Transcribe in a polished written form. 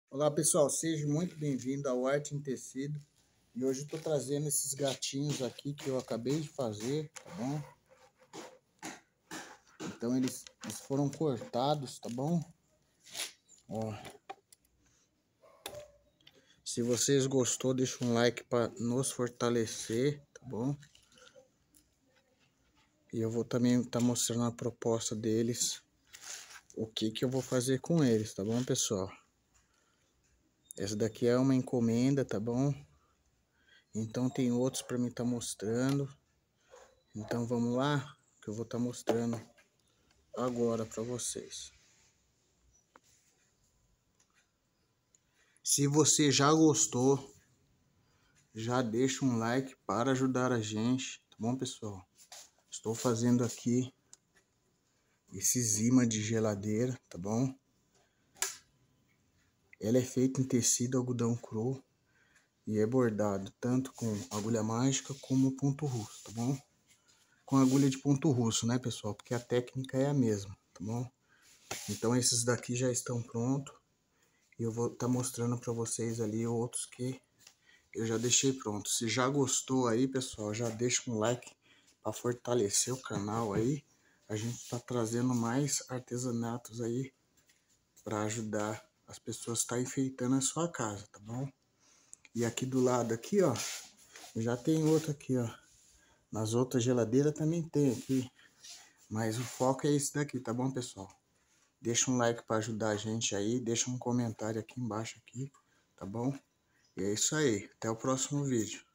Olá pessoal, seja muito bem-vindo ao Arte em Tecido. E hoje eu tô trazendo esses gatinhos aqui que eu acabei de fazer, tá bom? Então eles foram cortados, tá bom? Ó, se vocês gostou, deixa um like para nos fortalecer, tá bom? E eu vou também estar mostrando a proposta deles, o que eu vou fazer com eles, tá bom, pessoal? Essa daqui é uma encomenda, tá bom? Então tem outros para mim estar mostrando. Então vamos lá, que eu vou estar mostrando agora para vocês. Se você já gostou, já deixa um like para ajudar a gente, tá bom, pessoal? Estou fazendo aqui esses imãs de geladeira, tá bom? Ela é feita em tecido algodão cru e é bordado tanto com agulha mágica como ponto russo, tá bom? Com agulha de ponto russo, né, pessoal? Porque a técnica é a mesma, tá bom? Então esses daqui já estão prontos e eu vou estar mostrando para vocês ali outros que eu já deixei pronto. Se já gostou aí, pessoal, já deixa um like para fortalecer o canal aí. A gente está trazendo mais artesanatos aí para ajudar as pessoas a estar enfeitando a sua casa, tá bom? E aqui do lado aqui, ó, já tem outro aqui, ó. Nas outras geladeiras também tem aqui, mas o foco é esse daqui, tá bom, pessoal? Deixa um like para ajudar a gente aí, deixa um comentário aqui embaixo aqui, tá bom? E é isso aí, até o próximo vídeo.